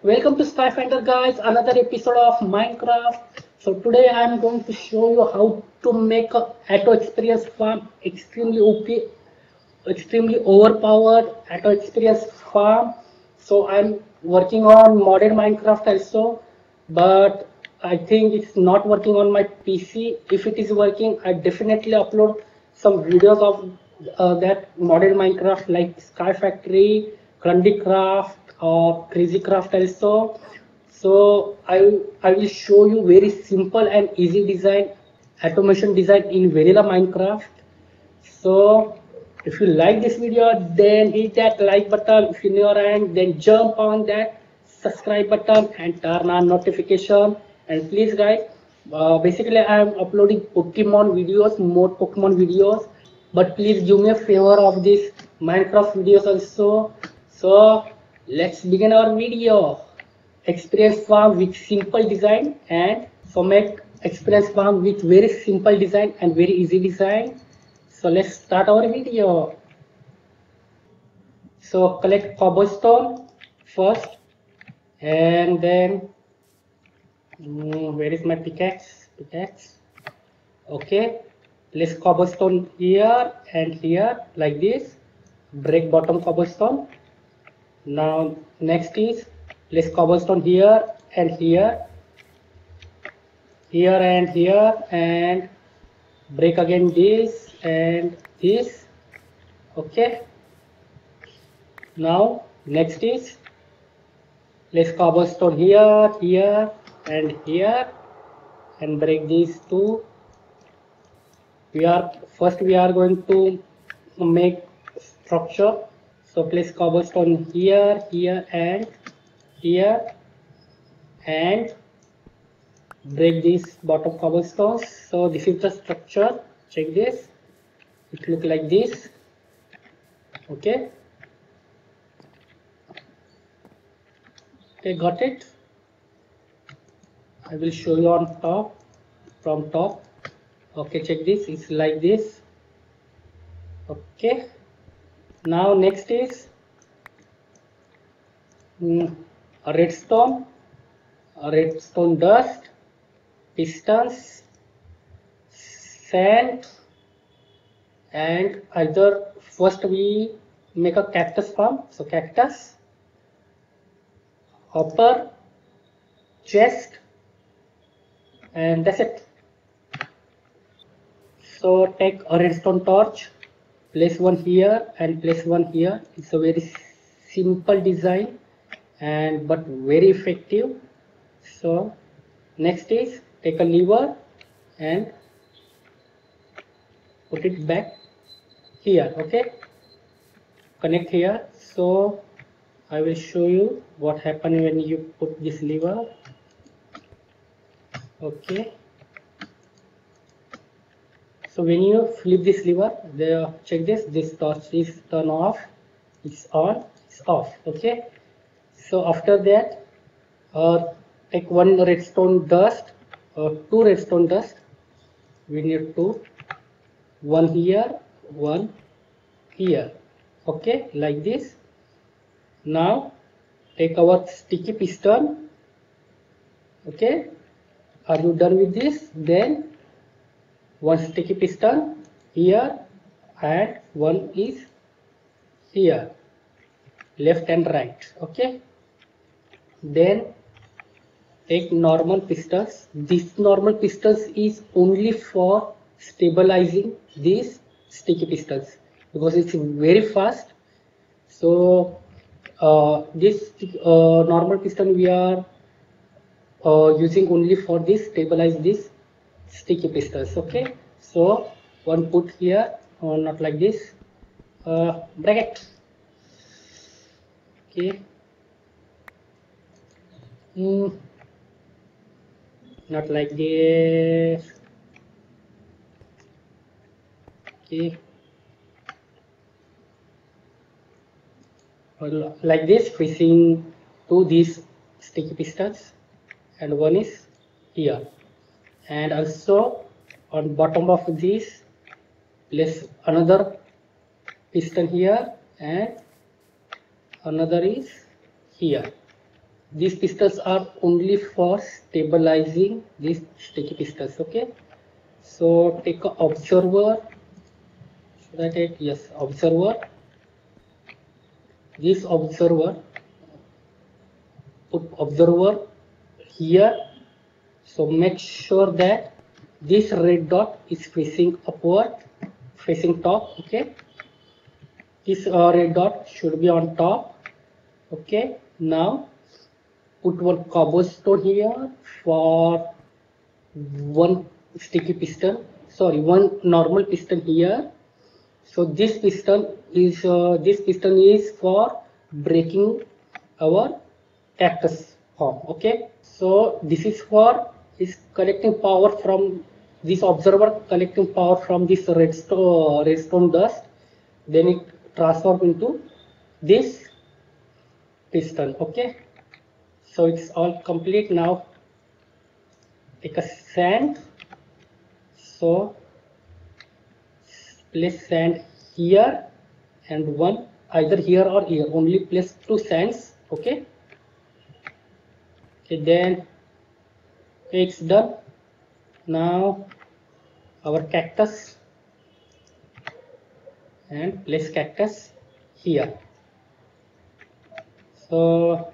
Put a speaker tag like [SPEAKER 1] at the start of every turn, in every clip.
[SPEAKER 1] Welcome to Skyfinder guys, another episode of Minecraft. So today I am going to show you how to make a auto experience farm extremely OP, extremely overpowered auto experience farm. So I'm working on modern Minecraft also, but I think it's not working on my PC. If it is working, I definitely upload some videos of that modern Minecraft like Sky Factory, Grundycraft or Crazycraft also. So I will show you very simple and easy design, automation design in vanilla Minecraft. So if you like this video, then hit that like button. If you're new around, then jump on that subscribe button and turn on notification. And please guys, basically I am uploading Pokemon videos, more Pokemon videos. But please do me a favor of this Minecraft videos also. So let's begin our video. Experience farm with simple design, and so make experience farm with very simple design and very easy design. So let's start our video. So collect cobblestone first, and then where is my pickaxe? Okay, place cobblestone here and here like this. Break bottom cobblestone. Now next is place cobblestone here and here, and break again this and this. Okay. Now next is place cobblestone here, and here, and break these two. We are going to make structure. So place cobblestone here, and here, and break these bottom cobblestones. So this is the structure. Check this. It look like this. Okay. Okay, got it. I will show you on top, from top. Okay, check this. It's like this. Okay. Now next is a redstone dust, pistons, sand, and either first we make a cactus farm. So cactus, hopper, chest, and that's it. So take a redstone torch, place one here and place one here. It's a very simple design and but very effective. So next is take a lever and put it back here. Okay, connect here. So I will show you what happens when you put this lever. Okay, so when you flip this lever, check this torch is turn off, it's on, it's off. Okay, so after that take one redstone dust or two redstone dust. We need two, one here, one here. Okay, like this. Now take our sticky piston. Okay, are you done with this? Then one sticky piston here and one is here, left and right. Okay, then take normal pistons. This normal pistons is only for stabilizing these sticky pistons because it's very fast. So this normal piston we are using only for this stabilize this sticky pistons. Okay, so one put here, or not like this, bracket. Okay, not like this. Okay, like this, facing to these sticky pistons, and one is here, and also on bottom of this place another piston here and another is here. these pistons are only for stabilizing these sticky pistons. Okay, so take a observer. Should I take? Yes, observer. This observer, put observer here. So make sure that this red dot is facing upward, facing top. Okay, this red dot should be on top. Okay, now put one cobblestone here for one sticky piston. Sorry, one normal piston here. So this piston is for breaking our cactus form. Okay, so this is for is collecting power from this observer, collecting power from this redstone dust, then it transforms into this piston. Okay, so it's all complete now. Take a sand. So place sand here and one either here or here. Only place two sands. Okay. Okay, then it's done. Now our cactus and place cactus here. So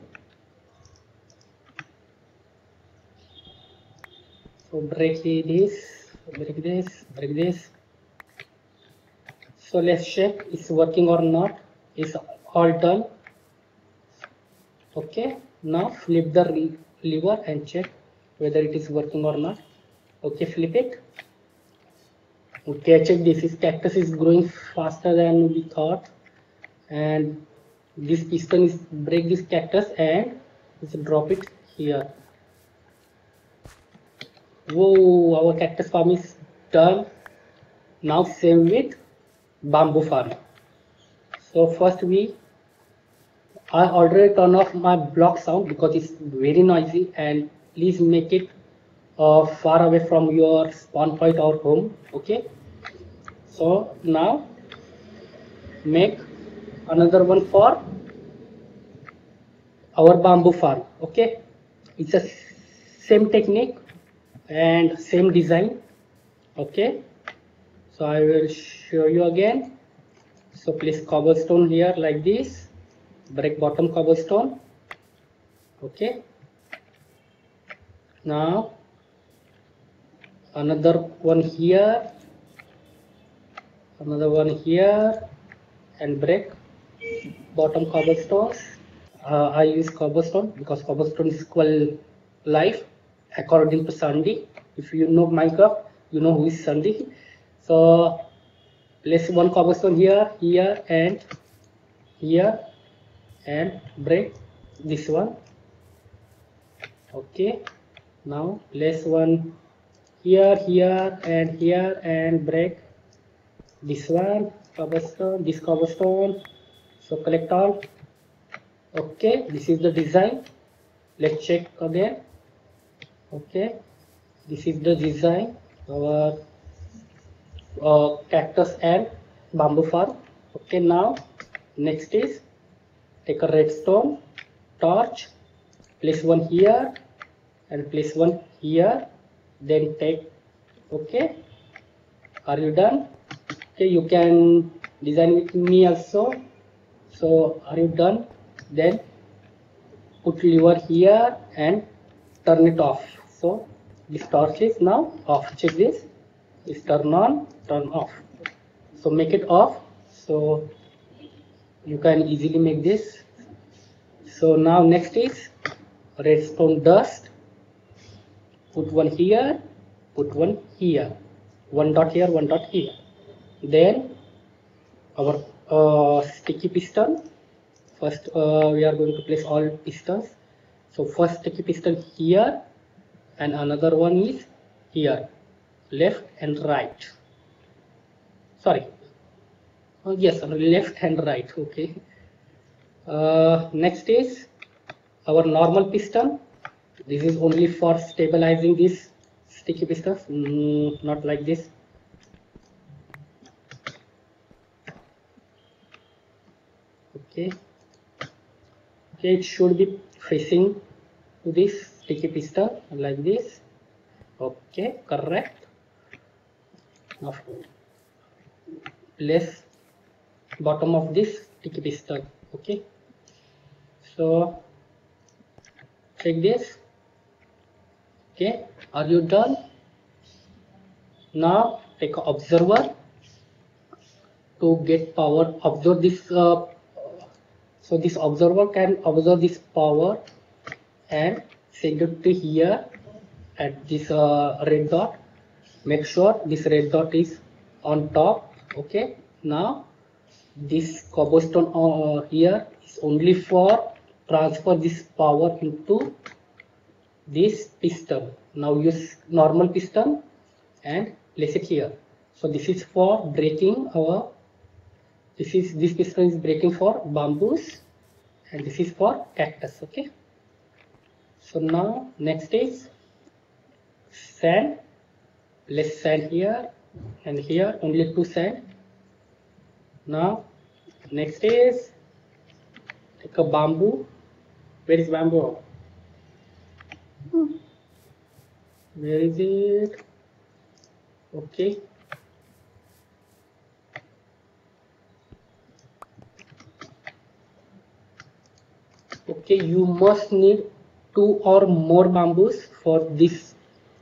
[SPEAKER 1] break this, break this, break this. So let's check it's working or not. It's all done. Okay, now flip the lever and check whether it is working or not. Okay, flip it. Okay, check this cactus is growing faster than we thought, and this piston is break this cactus and just drop it here. Whoa, our cactus farm is done. Now same with bamboo farm. So first I already turn off my block sound because it's very noisy, and please make it far away from your spawn point or home. Okay, so now make another one for our bamboo farm. Okay, it's the same technique and same design. Okay, so I will show you again. So place cobblestone here like this, break bottom cobblestone. Okay, now another one here, another one here, and break bottom cobblestones. I use cobblestone because cobblestone is equal life according to Sandy. If you know Minecraft, you know who is Sandy. So place one cobblestone here, here, and break this one. Okay, now place one here, here, and break this one cobblestone, this cobblestone. So collect all. Okay, this is the design. Let's check again. Okay, this is the design, our cactus and bamboo farm. Okay, now next is take a redstone torch, place one here and place one here, then take. Okay, are you done? Okay, you can design with me also. So are you done? Then put lever here and turn it off. So this torch is now off. Check this. Is turn on, turn off. So make it off. So you can easily make this. So now next is redstone dust. Put one here, put one here. One dot here, one dot here. Then our sticky piston. First we are going to place all pistons. So first sticky piston here and another one is here, left and right. Sorry, yes, left and right. Okay, next is our normal piston. This is only for stabilizing this sticky pistons, not like this. Okay, it should be facing to this sticky piston like this. Okay, correct. Now place bottom of this sticky piston. Okay, so check this. Okay, are you done? Now take an observer to get power. Observe this. So this observer can observe this power and send it to here at this red dot. Make sure this red dot is on top. Okay. Now this cobblestone here is only for transfer this power into this piston. Now use normal piston and place it here. So this is for breaking our. This piston is breaking for bamboos, and this is for cactus. Okay. So now next is sand. Place sand here and here, only 2 sand. Now next is take a bamboo. Where is bamboo? Where is it? Okay. Okay, you must need 2 or more bamboos for this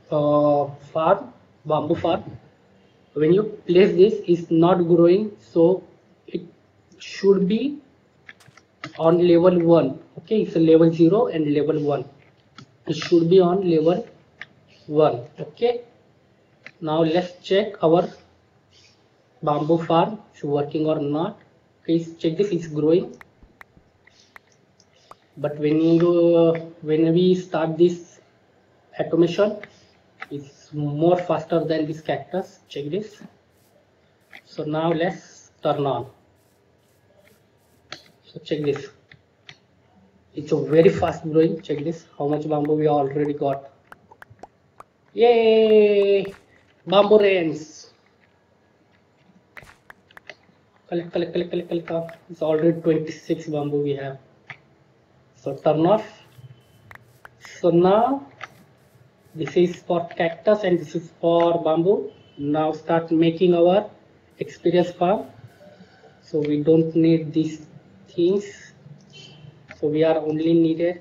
[SPEAKER 1] bamboo farm. When you place this, it's not growing, so it should be on level 1. Okay, it's a level 0 and level 1. It should be on level 1. Okay, now let's check our bamboo farm is working or not. Please check this, it's growing. But when we start this automation, it's more faster than this cactus. Check this. So now let's turn on. So check this. It's a very fast growing. Check this. How much bamboo we already got. Yay! Bamboo rains. Collect. It's already 26 bamboo we have. So turn off. So now this is for cactus and this is for bamboo. Now start making our experience farm. So we don't need these things. So we are only needed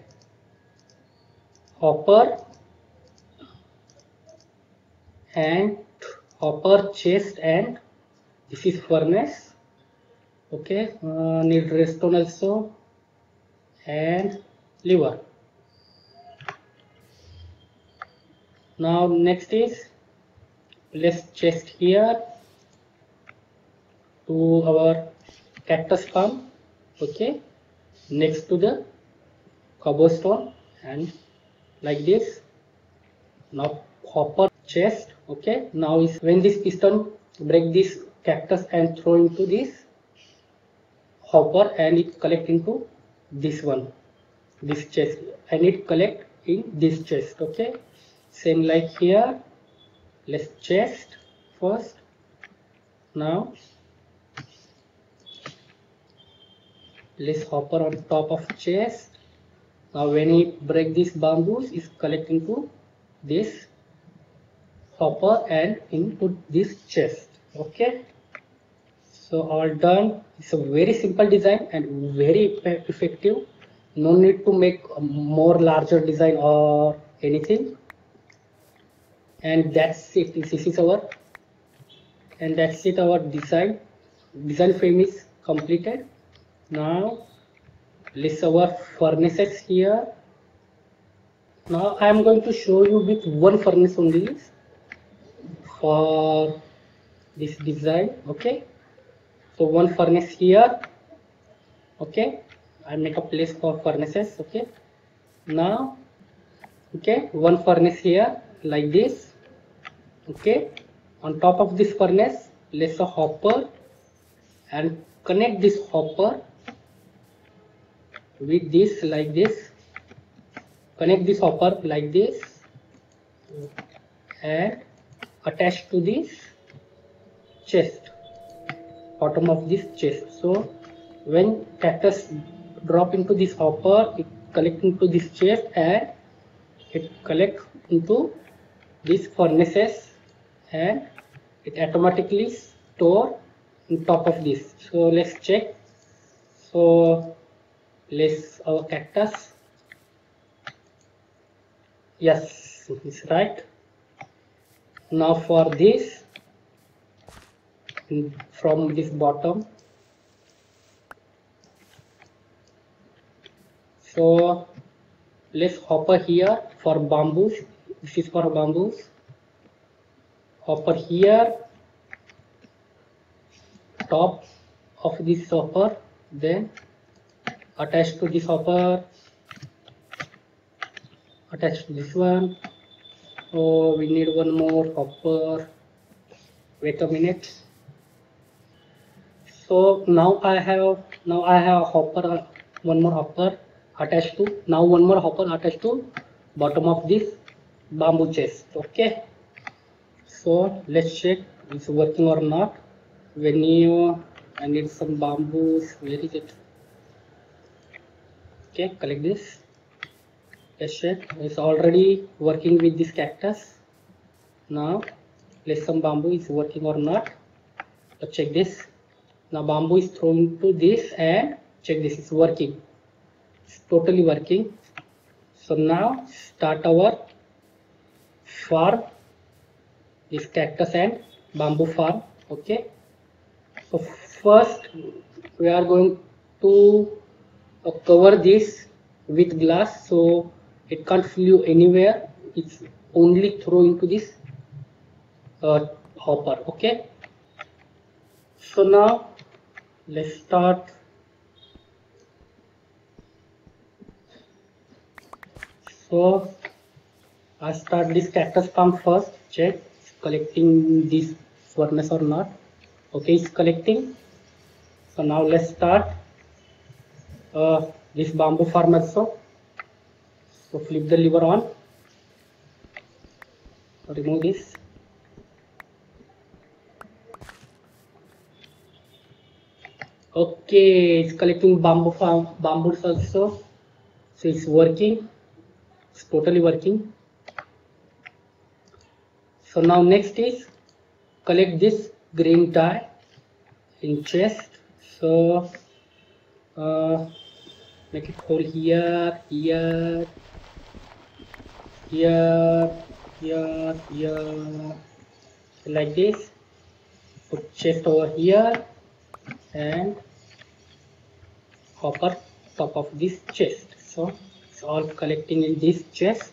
[SPEAKER 1] hopper and hopper, chest, and this is furnace. Okay, need redstone also and lever. Now next is let's chest here to our cactus farm. Okay, next to the cobblestone and like this. Now hopper, chest. Okay, now is when this piston break this cactus and throw into this hopper and it collect into this one, this chest, and it collect in this chest. Okay, same like here. Let's chest first. Now let's hopper on top of chest. Now when it break this bamboos, is collect into this hopper and into this chest. Okay, so all done. It's a very simple design and very effective. No need to make a more larger design or anything. And that's it. This is our, and that's it. Our design frame is completed. Now list our furnaces here. Now I am going to show you with one furnace only for this design. Okay, so one furnace here. Okay, I make a place for furnaces. Okay, now okay, one furnace here like this. Okay, on top of this furnace place a hopper and connect this hopper with this like this. Connect this hopper like this and attach to this chest, bottom of this chest. So when cactus drop into this hopper, it collect into this chest and it collect into these furnaces and it automatically store on top of this. So let's check. So let's our cactus. Yes, it's right. Now for this, from this bottom, so let's hopper here for bamboos. This is for bamboos. Hopper here, top of this hopper, then attach to this hopper, attach to this one. Oh, we need one more hopper. Wait a minute. So now I have a hopper, one more hopper attached to, now one more hopper attached to bottom of this bamboo chest. Okay, so let's check it's working or not. When you, I need some bamboos. Where is it? Okay, collect this. Let's check. It's already working with this cactus. Now let's some bamboo is working or not. Let's check this. Now bamboo is thrown to this and check this is working. It's totally working. So now start our farm, this cactus and bamboo farm. Okay. So first we are going to cover this with glass so it can't flew anywhere. It's only throw into this hopper. Okay. So now let's start. So I start this cactus farm first. Check it's collecting this furnace or not. Okay, it's collecting. So now let's start this bamboo farm also. So flip the lever on. Remove this. Okay, it's collecting bamboos also. So it's working. It's totally working. So now next is collect this green dye in chest. So make it hole here, here, here, here, here, like this. Put chest over here and hopper top of this chest. So it's all collecting in this chest.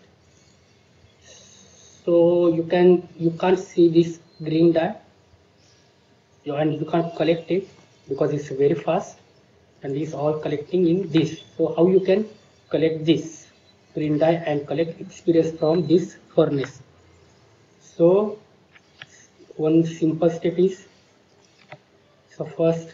[SPEAKER 1] So you can't see this green dye and you can't collect it because it's very fast and it's all collecting in this. So how you can collect this green dye and collect experience from this furnace? So one simple step is, so first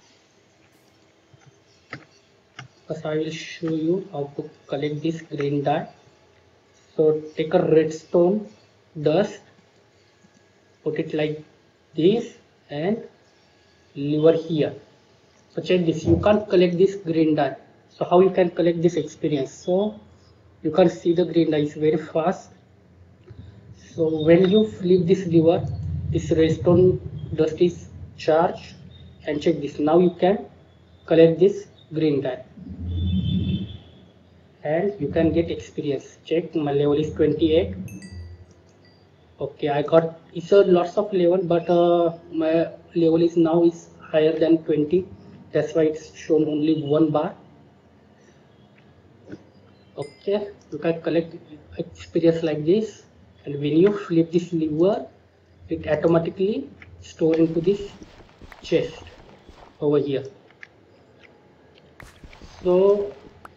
[SPEAKER 1] I will show you how to collect this green dye. So take a redstone dust, put it like this and lever here. So check this, you can't collect this green dye. So how you can collect this experience? So you can see the green dye is very fast. So when you flip this lever, this redstone dust is charged and check this. Now you can collect this green dye and you can get experience. Check, my level is 28. Okay, I got, it's a lots of level, but my level is now is higher than 20. That's why it's shown only one bar. Okay, you can collect experience like this, and when you flip this lever, it automatically store into this chest over here. So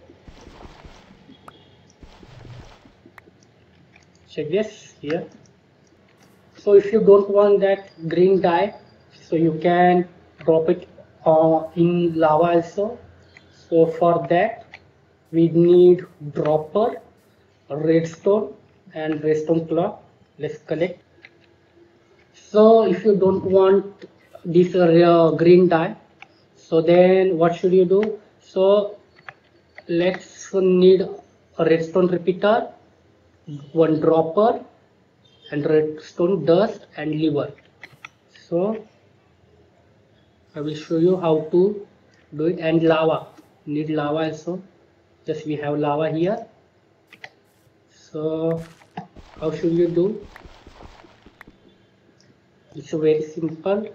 [SPEAKER 1] check this here. So if you don't want that green dye, so you can drop it in lava also. So for that we need dropper, redstone and redstone clock. Let's collect. So if you don't want this green dye, so then what should you do? So let's also need a redstone repeater, one dropper, and redstone dust and lever. So I will show you how to do it. And lava, need lava also. Just we have lava here. So how should you do? It's very simple.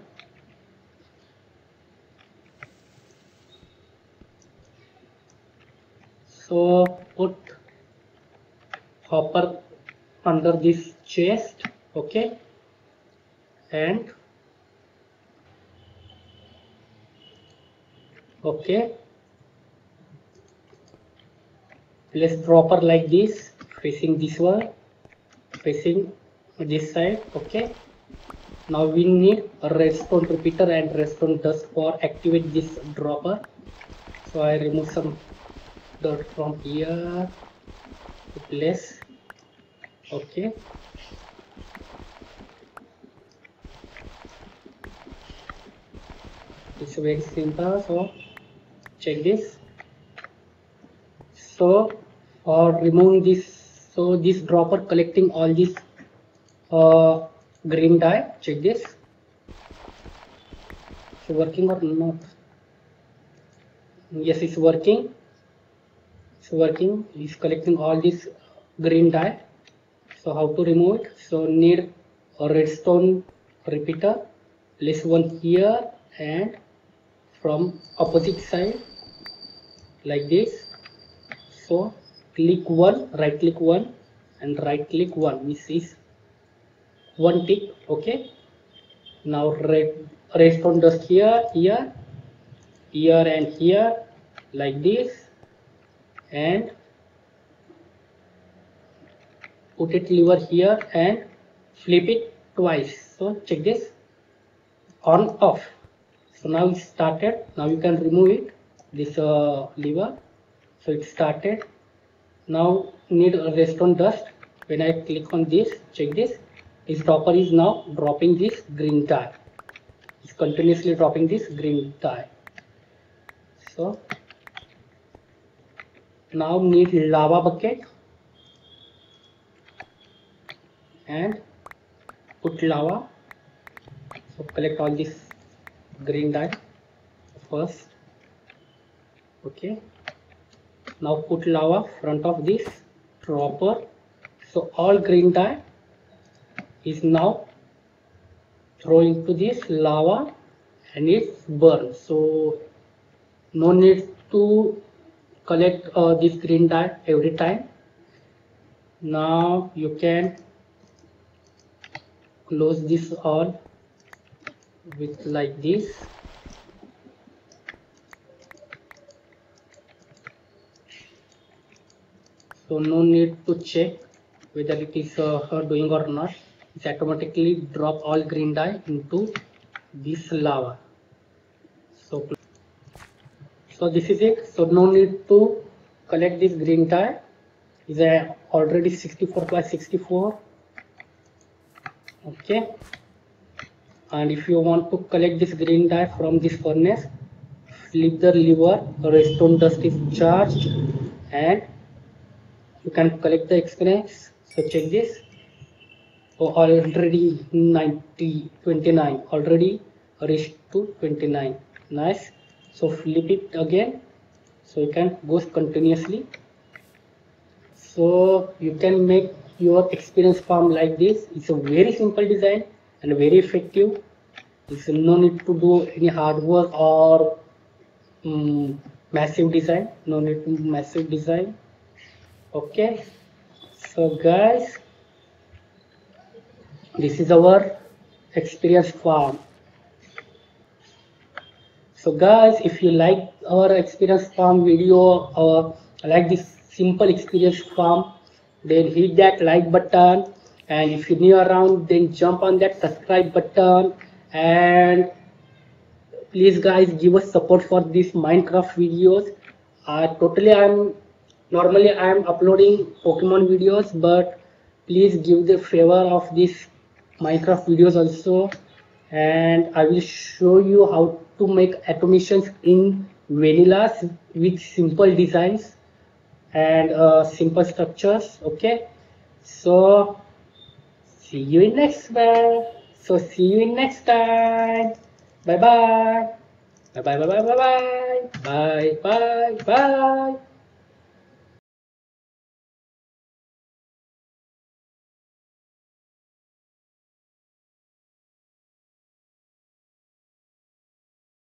[SPEAKER 1] So put hopper under this chest, okay, and okay, place dropper like this, facing this one, facing this side, okay. Now we need a redstone repeater and redstone dust for activate this dropper. So I remove some dirt from here to place, okay. It's very simple. So check this. So for removing this, so this dropper collecting all this green dye. Check this. It's working or not? Yes, it's working. It's working. It's collecting all this green dye. So how to remove it? So need a redstone repeater. Place one here and from opposite side like this. So click one, right click one, and right click one, which is one tick, okay. Now redstone dust here, here, here, and here, like this, and put it lever here and flip it twice. So check this, on off. So now it started. Now you can remove it, this lever. So it started. Now need a redstone dust. When I click on this, check this. This dropper is now dropping this green dye. It's continuously dropping this green dye. So now need lava bucket and put lava. So collect all this green dye first, okay. Now put lava front of this dropper. So all green dye is now thrown into this lava and it's burned. So no need to collect this green dye every time. Now you can close this all with like this. So no need to check whether it is doing or not. It's automatically drop all green dye into this lava. So this is it. So no need to collect this green dye. Is already 64 by 64. Okay. And if you want to collect this green dye from this furnace, flip the lever, redstone dust is charged, and you can collect the experience. So check this. Oh, already 29, already reached to 29. Nice. So flip it again, so you can go continuously. So you can make your experience farm like this. It's a very simple design and very effective. It's no need to do any hard work or massive design. No need to massive design. Okay. So guys, this is our experience farm. So guys, if you like our experience farm video or like this simple experience farm, then hit that like button, and if you're new around, then jump on that subscribe button, and please guys give us support for these Minecraft videos. Normally I'm uploading Pokemon videos, but please give the favor of these Minecraft videos also, and I will show you how to make automations in vanilla with simple designs. and simple structures. Okay, so see you in next one. So see you in next time. Bye bye. Bye bye bye bye bye bye bye bye bye.